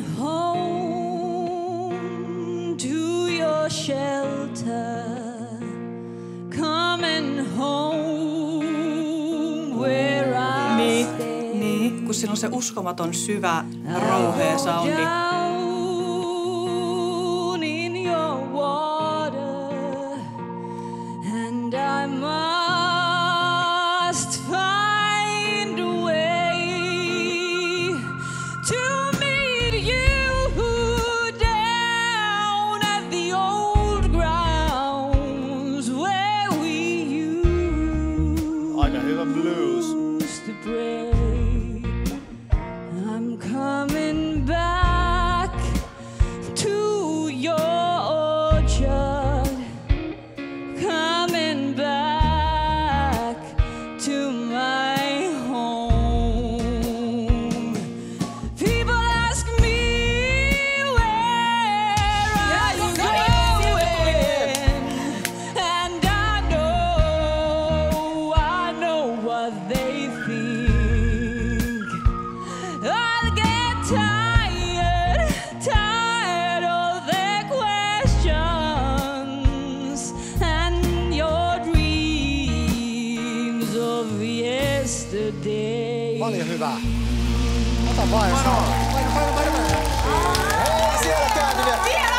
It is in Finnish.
home to your shelter. Coming home where I stay. Niin, kun siinä on se uskomaton syvä rouhea soundi. Down in your water, and I must find a way to meet you down at the old grounds where we Aika hyvä blues. used to pray. I'm coming back to your orchard, coming back to my home. People ask me where are you going, and I know what they think. I'll get tired of their questions and your dreams of yesterday. Paljon hyvää. Ota vain. Paino. Siellä kääntyviä.